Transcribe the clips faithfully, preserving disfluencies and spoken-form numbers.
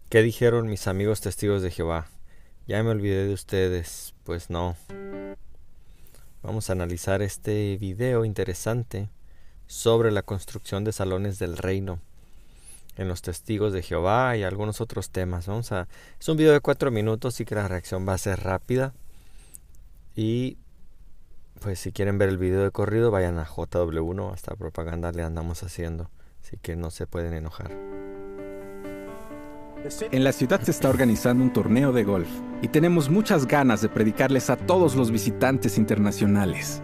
¿Qué dijeron mis amigos testigos de Jehová? Ya me olvidé de ustedes. Pues no. Vamos a analizar este video interesante sobre la construcción de salones del reino en los testigos de Jehová y algunos otros temas. Vamos a... Es un video de cuatro minutos, así que la reacción va a ser rápida. Y pues si quieren ver el video de corrido, vayan a J W uno. Hasta propaganda le andamos haciendo. Así que no se pueden enojar. En la ciudad se está organizando un torneo de golf y tenemos muchas ganas de predicarles a todos los visitantes internacionales.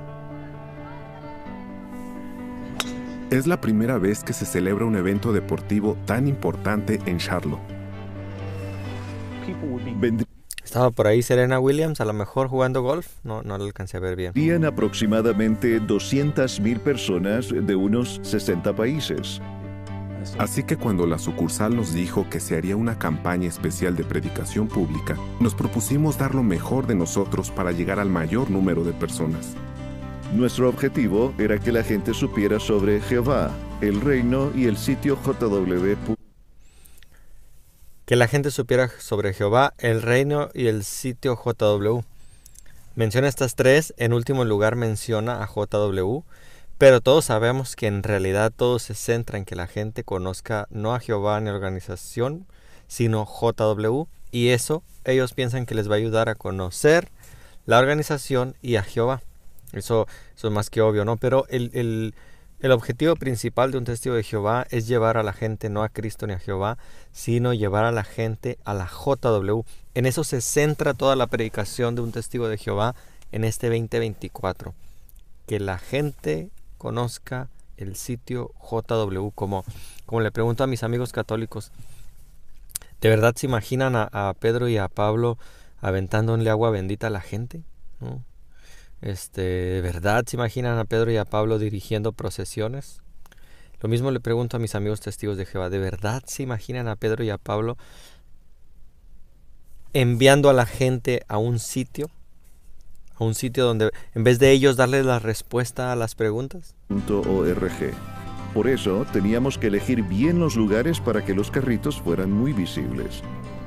Es la primera vez que se celebra un evento deportivo tan importante en Charlotte. Vendrían Estaba por ahí Serena Williams, a lo mejor jugando golf. No, no lo alcancé a ver bien. aproximadamente doscientas mil personas de unos sesenta países. Así que cuando la sucursal nos dijo que se haría una campaña especial de predicación pública, nos propusimos dar lo mejor de nosotros para llegar al mayor número de personas. Nuestro objetivo era que la gente supiera sobre Jehová, el reino y el sitio J W. Que la gente supiera sobre Jehová, el reino y el sitio J W. Menciona estas tres, en último lugar menciona a J W, pero todos sabemos que en realidad todo se centra en que la gente conozca no a Jehová ni a la organización, sino J W, y eso ellos piensan que les va a ayudar a conocer la organización y a Jehová. Eso, eso es más que obvio, ¿no? Pero el, el, el objetivo principal de un testigo de Jehová es llevar a la gente no a Cristo ni a Jehová, sino llevar a la gente a la J W. En eso se centra toda la predicación de un testigo de Jehová en este veinte veinticuatro. Que la gente conozca el sitio J W, como, como le pregunto a mis amigos católicos, ¿de verdad se imaginan a, a Pedro y a Pablo aventándole agua bendita a la gente? ¿No? Este, ¿de verdad se imaginan a Pedro y a Pablo dirigiendo procesiones? Lo mismo le pregunto a mis amigos testigos de Jehová, ¿de verdad se imaginan a Pedro y a Pablo enviando a la gente a un sitio? A un sitio donde, en vez de ellos darles la respuesta a las preguntas. .org. Por eso teníamos que elegir bien los lugares para que los carritos fueran muy visibles.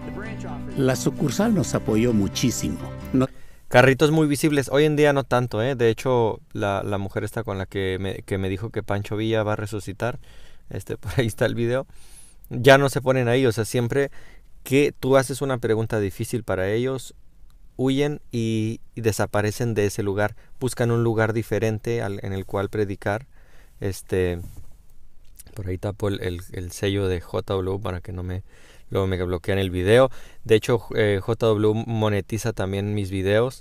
La sucursal nos apoyó muchísimo. No... Carritos muy visibles. Hoy en día no tanto, ¿eh? De hecho, la, la mujer esta con la que me, que me dijo que Pancho Villa va a resucitar, este, por ahí está el video, ya no se ponen ahí. O sea, siempre que tú haces una pregunta difícil para ellos, huyen y, y desaparecen de ese lugar, buscan un lugar diferente al, en el cual predicar. Este, por ahí tapo el, el, el sello de J W para que no me, luego me bloquean el video. De hecho, eh, J W monetiza también mis videos.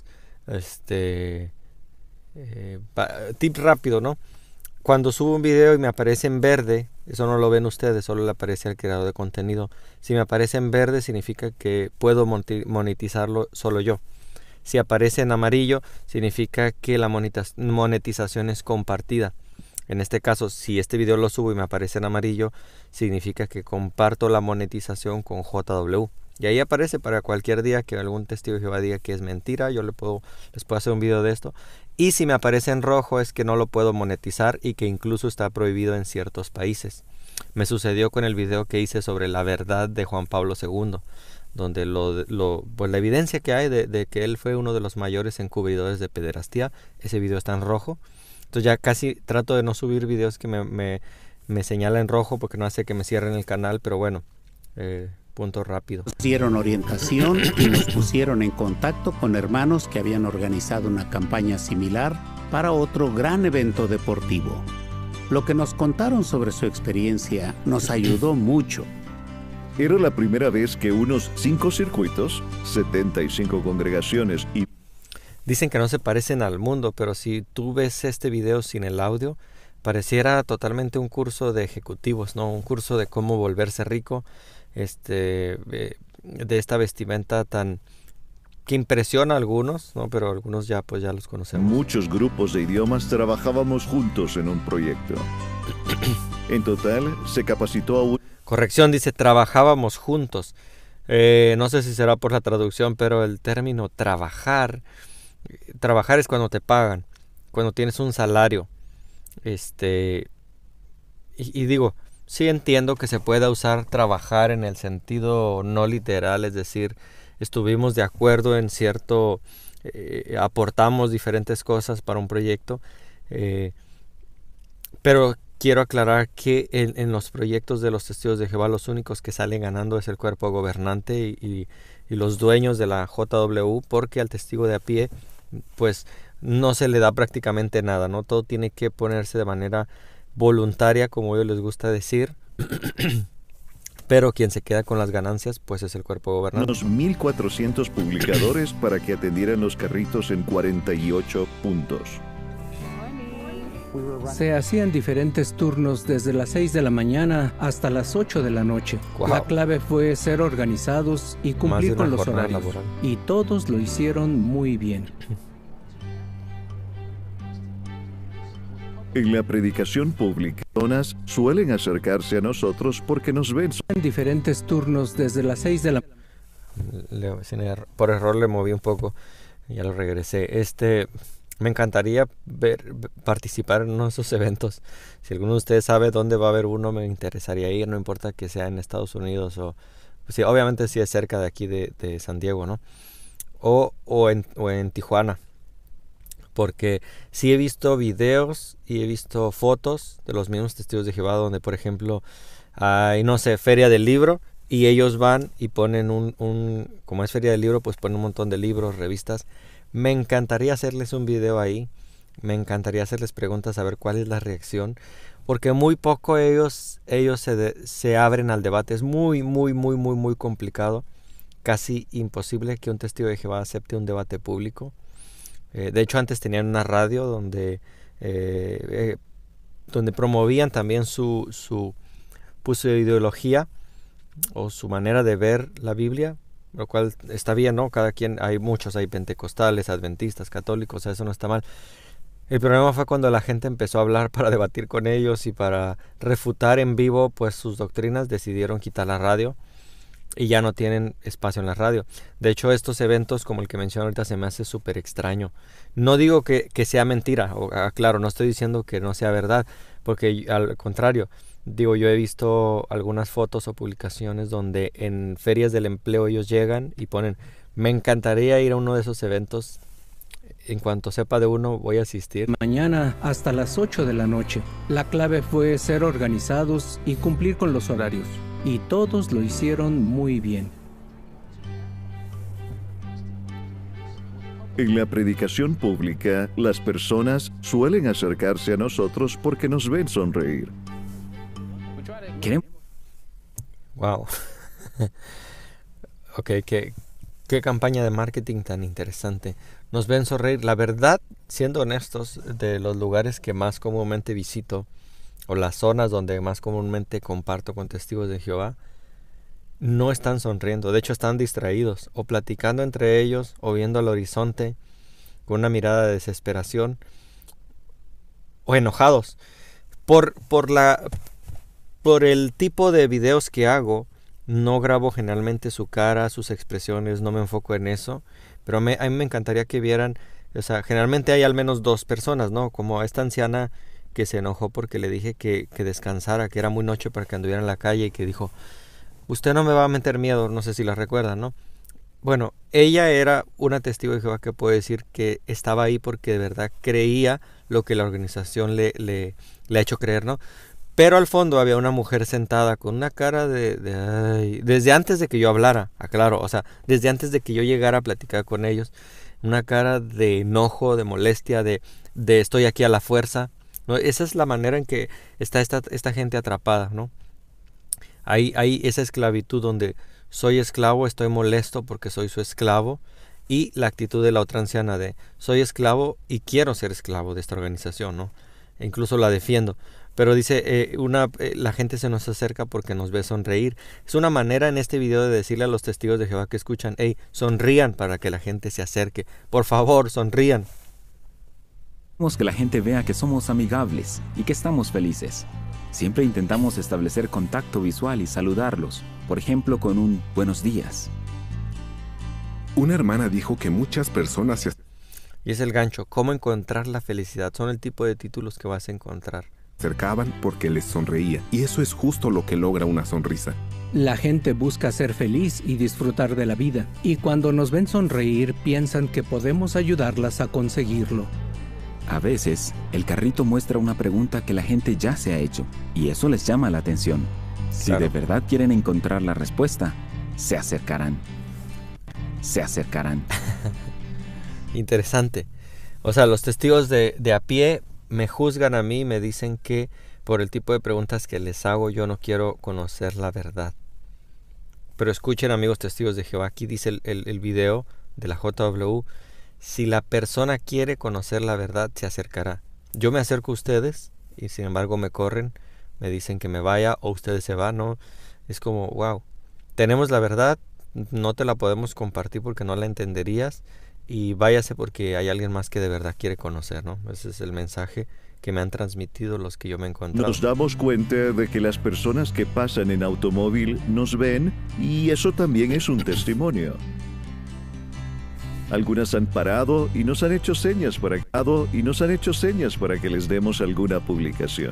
Este, eh, pa, tip rápido, ¿no? Cuando subo un video y me aparece en verde, eso no lo ven ustedes, solo le aparece al creador de contenido. Si me aparece en verde significa que puedo monetizarlo solo yo. Si aparece en amarillo significa que la monetización es compartida. En este caso, si este video lo subo y me aparece en amarillo, significa que comparto la monetización con J W. Y ahí aparece para cualquier día que algún testigo de Jehová diga que es mentira, yo le puedo, les puedo hacer un video de esto. Y si me aparece en rojo es que no lo puedo monetizar y que incluso está prohibido en ciertos países. Me sucedió con el video que hice sobre la verdad de Juan Pablo segundo, donde lo, lo, pues la evidencia que hay de, de que él fue uno de los mayores encubridores de pederastía, ese video está en rojo. Entonces ya casi trato de no subir videos que me, me, me señala en rojo porque no hace que me cierren el canal, pero bueno, eh, punto rápido. Nos dieron orientación y nos pusieron en contacto con hermanos que habían organizado una campaña similar para otro gran evento deportivo. Lo que nos contaron sobre su experiencia nos ayudó mucho. Era la primera vez que unos cinco circuitos, setenta y cinco congregaciones y... Dicen que no se parecen al mundo, pero si tú ves este video sin el audio, pareciera totalmente un curso de ejecutivos, ¿no? Un curso de cómo volverse rico, este, eh, de esta vestimenta tan que impresiona a algunos, ¿no? Pero algunos ya pues ya los conocemos. Muchos grupos de idiomas trabajábamos juntos en un proyecto. En total se capacitó a un... Corrección, dice trabajábamos juntos. Eh, no sé si será por la traducción, pero el término trabajar, trabajar es cuando te pagan, cuando tienes un salario. Este, y, y digo, sí entiendo que se pueda usar trabajar en el sentido no literal, es decir, estuvimos de acuerdo en cierto, eh, aportamos diferentes cosas para un proyecto, eh, pero quiero aclarar que en, en los proyectos de los testigos de Jehová los únicos que salen ganando es el cuerpo gobernante y, y, y los dueños de la J W, porque al testigo de a pie pues no se le da prácticamente nada, ¿no? Todo tiene que ponerse de manera voluntaria, como a ellos les gusta decir, pero quien se queda con las ganancias pues es el cuerpo gobernante. Unos mil cuatrocientos publicadores para que atendieran los carritos en cuarenta y ocho puntos. Se hacían diferentes turnos desde las seis de la mañana hasta las ocho de la noche. Wow. La clave fue ser organizados y cumplir con los horarios. Laboral. Y todos lo hicieron muy bien. En la predicación pública, personas suelen acercarse a nosotros porque nos ven. En diferentes turnos desde las seis de la mañana. Por error le moví un poco, ya lo regresé. Este... Me encantaría ver, participar en uno de esos eventos. Si alguno de ustedes sabe dónde va a haber uno, me interesaría ir, no importa que sea en Estados Unidos o... Pues sí, obviamente si es cerca de aquí de, de San Diego, ¿no? O, o, en, o en Tijuana. Porque sí he visto videos y he visto fotos de los mismos testigos de Jehová donde, por ejemplo, hay, no sé, feria del libro y ellos van y ponen un, un... Como es feria del libro, pues ponen un montón de libros, revistas. Me encantaría hacerles un video ahí, me encantaría hacerles preguntas a ver cuál es la reacción, porque muy poco ellos, ellos se, de, se abren al debate. Es muy, muy, muy, muy, muy complicado, casi imposible que un testigo de Jehová acepte un debate público. Eh, de hecho, antes tenían una radio donde, eh, eh, donde promovían también su, su, pues, su ideología o su manera de ver la Biblia. Lo cual está bien, ¿no? Cada quien, hay muchos, hay pentecostales, adventistas, católicos, o sea, eso no está mal. El problema fue cuando la gente empezó a hablar para debatir con ellos y para refutar en vivo pues sus doctrinas, decidieron quitar la radio y ya no tienen espacio en la radio. De hecho, estos eventos como el que mencioné ahorita se me hace súper extraño. No digo que, que sea mentira, o, claro, no estoy diciendo que no sea verdad, porque al contrario, digo, yo he visto algunas fotos o publicaciones donde en ferias del empleo ellos llegan y ponen, me encantaría ir a uno de esos eventos, en cuanto sepa de uno voy a asistir. Mañana hasta las ocho de la noche. La clave fue ser organizados y cumplir con los horarios. Y todos lo hicieron muy bien. En la predicación pública, las personas suelen acercarse a nosotros porque nos ven sonreír. Wow. Ok, qué, qué campaña de marketing tan interesante. Nos ven sonreír. La verdad, siendo honestos, de los lugares que más comúnmente visito, o las zonas donde más comúnmente comparto con testigos de Jehová, no están sonriendo. De hecho, están distraídos, o platicando entre ellos, o viendo al horizonte, con una mirada de desesperación, o enojados. Por, por la... Por el tipo de videos que hago, no grabo generalmente su cara, sus expresiones, no me enfoco en eso, pero me, a mí me encantaría que vieran, o sea, generalmente hay al menos dos personas, ¿no? Como esta anciana que se enojó porque le dije que, que descansara, que era muy noche para que anduviera en la calle y que dijo, usted no me va a meter miedo, no sé si la recuerdan, ¿no? Bueno, ella era una testigo de Jehová que puede decir que estaba ahí porque de verdad creía lo que la organización le, le, le ha hecho creer, ¿no? Pero al fondo había una mujer sentada con una cara de... de ay, desde antes de que yo hablara, aclaro, o sea, desde antes de que yo llegara a platicar con ellos, una cara de enojo, de molestia, de, de estoy aquí a la fuerza, ¿no? Esa es la manera en que está esta, esta gente atrapada, ¿no? Hay, hay esa esclavitud donde soy esclavo, estoy molesto porque soy su esclavo, y la actitud de la otra anciana de soy esclavo y quiero ser esclavo de esta organización, ¿no? E incluso la defiendo. Pero dice, eh, una, eh, la gente se nos acerca porque nos ve sonreír. Es una manera en este video de decirle a los testigos de Jehová que escuchan, hey, sonrían para que la gente se acerque. Por favor, sonrían. Queremos que la gente vea que somos amigables y que estamos felices. Siempre intentamos establecer contacto visual y saludarlos, por ejemplo con un buenos días. Una hermana dijo que muchas personas se... Y es el gancho, ¿cómo encontrar la felicidad? Son el tipo de títulos que vas a encontrar. acercaban porque les sonreía, y eso es justo lo que logra una sonrisa. La gente busca ser feliz y disfrutar de la vida, y cuando nos ven sonreír piensan que podemos ayudarlas a conseguirlo. A veces, el carrito muestra una pregunta que la gente ya se ha hecho, y eso les llama la atención. Si Claro. de verdad quieren encontrar la respuesta, se acercarán. Se acercarán. Interesante. O sea, los testigos de, de a pie me juzgan a mí, me dicen que por el tipo de preguntas que les hago yo no quiero conocer la verdad. Pero escuchen, amigos testigos de Jehová, aquí dice el, el, el video de la J W, si la persona quiere conocer la verdad, se acercará. Yo me acerco a ustedes y sin embargo me corren, me dicen que me vaya o ustedes se van, ¿no? Es como, wow, tenemos la verdad, no te la podemos compartir porque no la entenderías y váyase porque hay alguien más que de verdad quiere conocer, ¿no? Ese es el mensaje que me han transmitido los que yo me he encontrado. Nos damos cuenta de que las personas que pasan en automóvil nos ven y eso también es un testimonio. Algunas han parado y nos han hecho señas para y nos han hecho señas para que les demos alguna publicación.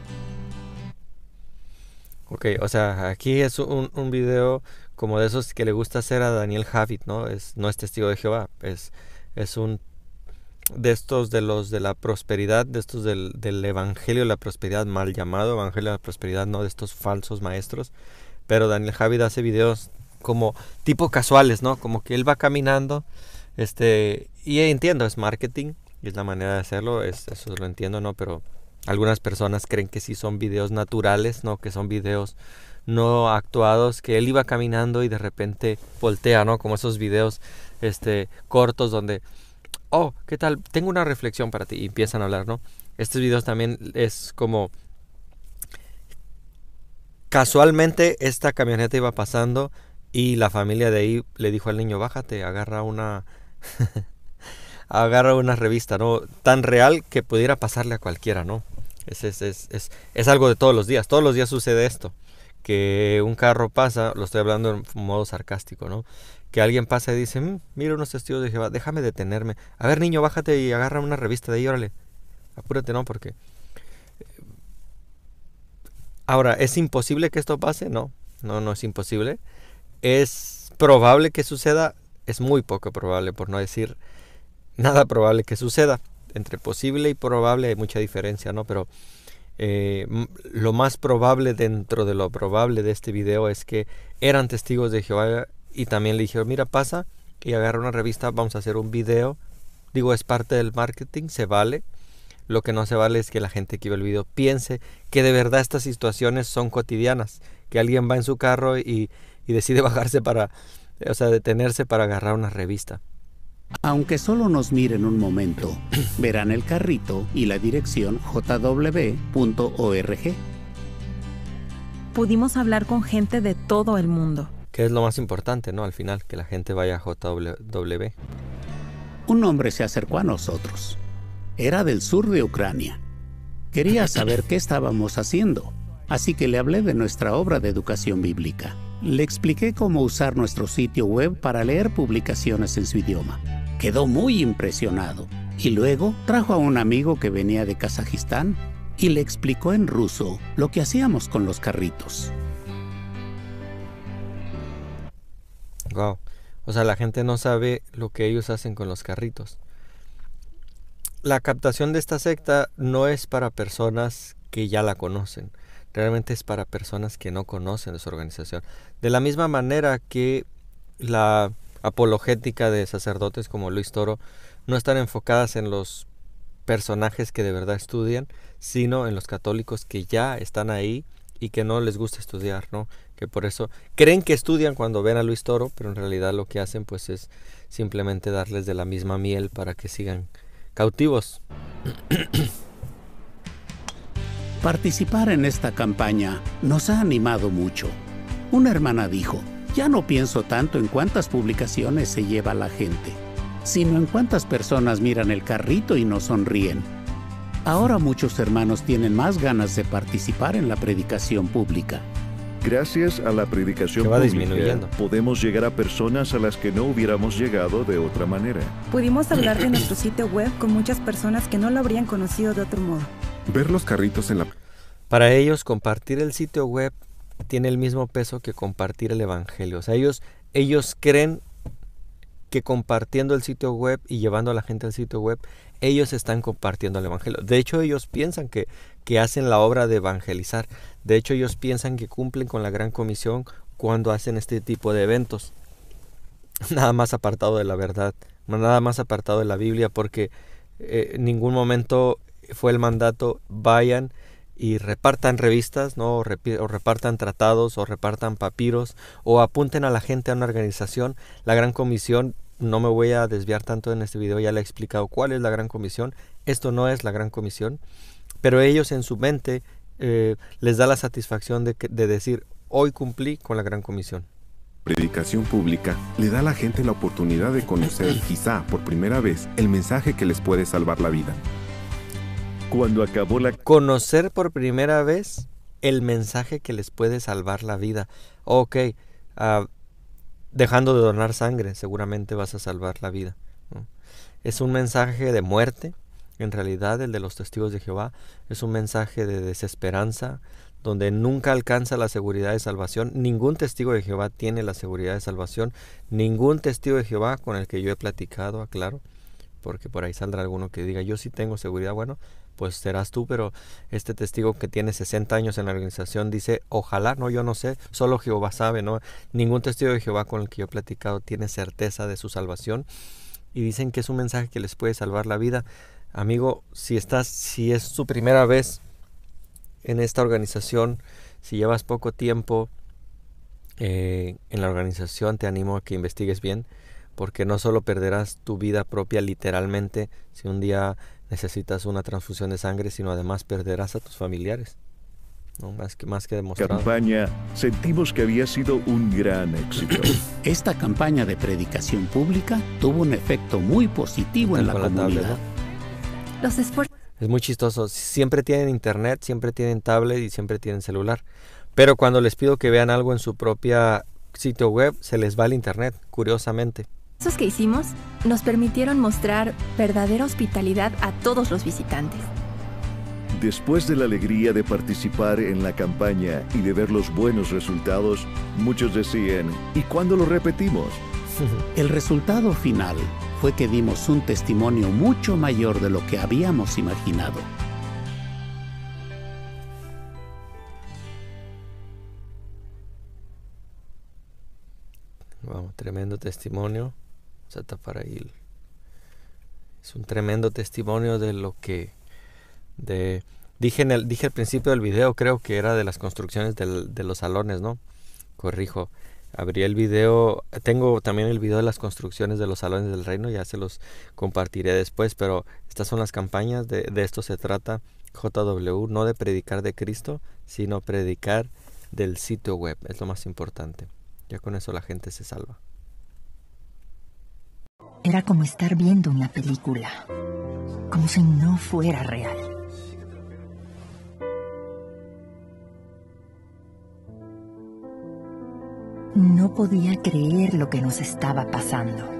Ok, o sea, aquí es un, un video como de esos que le gusta hacer a Daniel Javid, ¿no? Es, no es testigo de Jehová, es, es un de estos de los de la prosperidad, de estos del, del evangelio de la prosperidad, mal llamado evangelio de la prosperidad, no de estos falsos maestros. Pero Daniel Javid hace videos como tipo casuales, ¿no? Como que él va caminando, este, y entiendo, es marketing, y es la manera de hacerlo, es, eso lo entiendo, ¿no? Pero algunas personas creen que sí son videos naturales, ¿no? Que son videos no actuados, que él iba caminando y de repente voltea, ¿no? Como esos videos este, cortos donde, oh, ¿qué tal? Tengo una reflexión para ti. Y empiezan a hablar, ¿no? Estos videos también es como, casualmente esta camioneta iba pasando y la familia de ahí le dijo al niño, bájate, agarra una... agarra una revista, ¿no? Tan real que pudiera pasarle a cualquiera, ¿no? Es, es, es, es, es algo de todos los días. Todos los días sucede esto. Que un carro pasa, lo estoy hablando en modo sarcástico, ¿no? Que alguien pasa y dice, mmm, mira unos testigos de Jehová, déjame detenerme. A ver, niño, bájate y agarra una revista de ahí, órale. Apúrate, ¿no? Porque... Ahora, ¿es imposible que esto pase? No, no, no es imposible. ¿Es probable que suceda? Es muy poco probable, por no decir nada probable que suceda. Entre posible y probable hay mucha diferencia, ¿no? Pero eh, lo más probable dentro de lo probable de este video es que eran testigos de Jehová y también le dijeron, mira, pasa y agarra una revista, vamos a hacer un video. Digo, es parte del marketing, se vale. Lo que no se vale es que la gente que ve el video piense que de verdad estas situaciones son cotidianas. Que alguien va en su carro y, y decide bajarse para, o sea, detenerse para agarrar una revista. Aunque solo nos miren un momento, verán el carrito y la dirección j w punto org. Pudimos hablar con gente de todo el mundo. Que es lo más importante, ¿no? Al final, que la gente vaya a J W. Un hombre se acercó a nosotros. Era del sur de Ucrania. Quería saber qué estábamos haciendo, así que le hablé de nuestra obra de educación bíblica. Le expliqué cómo usar nuestro sitio web para leer publicaciones en su idioma. Quedó muy impresionado y luego trajo a un amigo que venía de Kazajistán y le explicó en ruso lo que hacíamos con los carritos. Wow. O sea, la gente no sabe lo que ellos hacen con los carritos. La captación de esta secta no es para personas que ya la conocen. Realmente es para personas que no conocen de su organización. De la misma manera que la apologética de sacerdotes como Luis Toro no están enfocadas en los personajes que de verdad estudian, sino en los católicos que ya están ahí y que no les gusta estudiar, ¿no? Que por eso creen que estudian cuando ven a Luis Toro, pero en realidad lo que hacen pues es simplemente darles de la misma miel para que sigan cautivos. Participar en esta campaña nos ha animado mucho. Una hermana dijo, ya no pienso tanto en cuántas publicaciones se lleva la gente, sino en cuántas personas miran el carrito y nos sonríen. Ahora muchos hermanos tienen más ganas de participar en la predicación pública. Gracias a la predicación que va pública, disminuyendo. podemos llegar a personas a las que no hubiéramos llegado de otra manera. Pudimos hablar de nuestro sitio web con muchas personas que no lo habrían conocido de otro modo. Ver los carritos en la... Para ellos, compartir el sitio web tiene el mismo peso que compartir el evangelio. O sea, ellos, ellos creen que compartiendo el sitio web y llevando a la gente al sitio web, ellos están compartiendo el evangelio. De hecho, ellos piensan que, que hacen la obra de evangelizar. De hecho, ellos piensan que cumplen con la gran comisión cuando hacen este tipo de eventos. Nada más apartado de la verdad, nada más apartado de la Biblia, porque eh, en ningún momento fue el mandato, vayan y repartan revistas, ¿no? O, repi- o repartan tratados, o repartan papiros, o apunten a la gente a una organización. La gran comisión, no me voy a desviar tanto en este video, ya le he explicado cuál es la gran comisión. Esto no es la gran comisión, pero ellos en su mente eh, les da la satisfacción de, que, de decir, hoy cumplí con la gran comisión. Predicación pública le da a la gente la oportunidad de conocer, quizá por primera vez, el mensaje que les puede salvar la vida. Cuando acabó la... Conocer por primera vez el mensaje que les puede salvar la vida. Ok, uh, dejando de donar sangre, seguramente vas a salvar la vida, ¿no? Es un mensaje de muerte, en realidad el de los testigos de Jehová. Es un mensaje de desesperanza, donde nunca alcanza la seguridad de salvación. Ningún testigo de Jehová tiene la seguridad de salvación. Ningún testigo de Jehová con el que yo he platicado, aclaro, porque por ahí saldrá alguno que diga, yo sí tengo seguridad. Bueno, pues serás tú, pero este testigo que tiene sesenta años en la organización dice, ojalá, no, yo no sé, solo Jehová sabe, ¿no? Ningún testigo de Jehová con el que yo he platicado tiene certeza de su salvación, y dicen que es un mensaje que les puede salvar la vida. Amigo, si estás, si es tu primera vez en esta organización, si llevas poco tiempo eh, en la organización, te animo a que investigues bien, porque no solo perderás tu vida propia literalmente si un día necesitas una transfusión de sangre, sino además perderás a tus familiares, ¿no? Más que, más que demostrado. Campaña sentimos que había sido un gran éxito. Esta campaña de predicación pública tuvo un efecto muy positivo en la Con la comunidad. tablet, ¿no? Los esfuerzos Es muy chistoso. Siempre tienen internet, siempre tienen tablet y siempre tienen celular. Pero cuando les pido que vean algo en su propia sitio web, se les va el internet, curiosamente. que hicimos nos permitieron mostrar verdadera hospitalidad a todos los visitantes. Después de la alegría de participar en la campaña y de ver los buenos resultados, muchos decían, ¿y cuándo lo repetimos? El resultado final fue que dimos un testimonio mucho mayor de lo que habíamos imaginado. Vamos, tremendo testimonio. Vamos a tapar ahí. Es un tremendo testimonio de lo que... de Dije, en el, dije al principio del video, creo que era de las construcciones del, de los salones, ¿no? Corrijo. Abrí el video, tengo también el video de las construcciones de los salones del reino, ya se los compartiré después, pero estas son las campañas, de, de esto se trata J W, no de predicar de Cristo, sino predicar del sitio web, es lo más importante. Ya con eso la gente se salva. Era como estar viendo una película, como si no fuera real. No podía creer lo que nos estaba pasando.